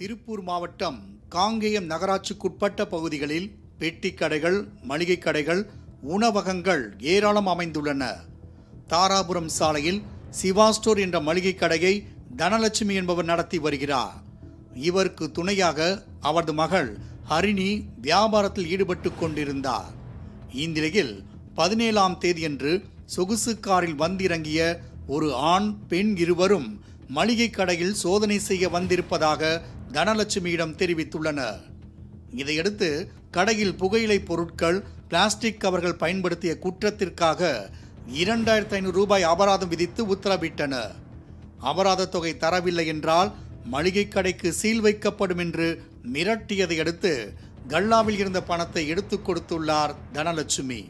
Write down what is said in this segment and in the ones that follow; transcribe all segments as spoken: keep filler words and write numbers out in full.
திருப்பூர் மாவட்டம் காங்கேயம் நகராட்சிக்குட்பட்ட பகுதிகளில் பெட்டி கடைகள், மளிகை கடைகள், உணவகங்கள் ஏராளம் அமைந்துள்ளன. தாராபுரம் சாலையில் சிவா ஸ்டோர் என்ற மளிகை கடையை தனலட்சுமி என்பவர் நடத்தி வருகிறார். இவருக்கு துணையாக அவரது மகள் ஹரிணி வியாபாரத்தில் ஈடுபட்டு கொண்டிருந்தார். இந்நிலையில் பதினேழாம் தேதியன்று சொகுசு காரில் வந்திறங்கிய ஒரு ஆண், பெண் இருவரும் மளிகை கடையில் சோதனை செய்ய வந்திருப்பதாக தனலட்சுமியிடம் தெரிவித்துள்ளனர். இதையடுத்து கடையில் புகையிலை பொருட்கள், பிளாஸ்டிக் கவர்கள் பயன்படுத்திய குற்றத்திற்காக இரண்டாயிரத்தி ஐநூறு ரூபாய் அபராதம் விதித்து உத்தரவிட்டனர். அபராத தொகை தரவில்லை என்றால் மளிகை கடைக்கு சீல் வைக்கப்படும் என்று மிரட்டியதை அடுத்து கல்லாவில் இருந்த பணத்தை எடுத்துக் கொடுத்துள்ளார் தனலட்சுமி.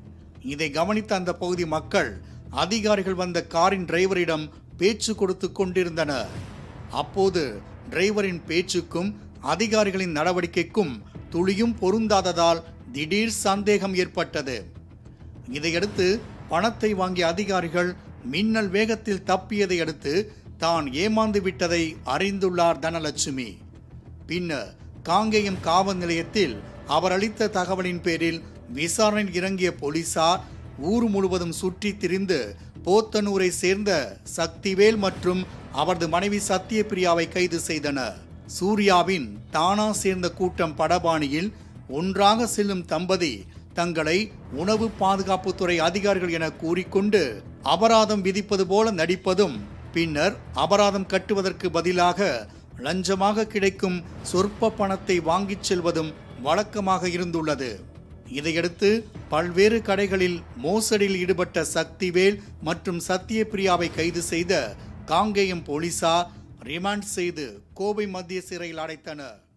இதை கவனித்த அந்த பகுதி மக்கள் அதிகாரிகள் வந்த காரின் டிரைவரிடம் பேச்சு கொடுத்து கொண்டிருந்தனர். அப்போது டிரைவரின் பேச்சுக்கும் அதிகாரிகளின் நடவடிக்கைக்கும் துளியும் பொருந்தாததால் திடீர் சந்தேகம் ஏற்பட்டது. இதையடுத்து பணத்தை வாங்கிய அதிகாரிகள் மின்னல் வேகத்தில் தப்பியதை அடுத்து தான் ஏமாந்து விட்டதை அறிந்துள்ளார் தனலட்சுமி. பின்னர் காங்கேயம் காவல் நிலையத்தில் அவர் அளித்த தகவலின் பேரில் விசாரணையில் இறங்கிய போலீசார் ஊர் முழுவதும் சுற்றி திரிந்து போத்தனூரை சேர்ந்த சக்திவேல் மற்றும் அவரது மனைவி சத்யபிரியாவை கைது செய்தனர். சூர்யாவின் தானா சேர்ந்த கூட்டம் படபாணியில் ஒன்றாக செல்லும் தம்பதி தங்களை உணவு பாதுகாப்புத்துறை அதிகாரிகள் என கூறிக்கொண்டு அபராதம் விதிப்பது போல நடிப்பதும், பின்னர் அபராதம் கட்டுவதற்கு பதிலாக லஞ்சமாக கிடைக்கும் சொற்ப பணத்தை வாங்கிச் செல்வதும் வழக்கமாக இருந்துள்ளது. இதையடுத்து பல்வேறு கடைகளில் மோசடியில் ஈடுபட்ட சக்திவேல் மற்றும் சத்யபிரியாவை கைது செய்த காங்கேயம் போலீசார் ரிமாண்ட் செய்து கோவை மத்திய சிறையில் அடைத்தனர்.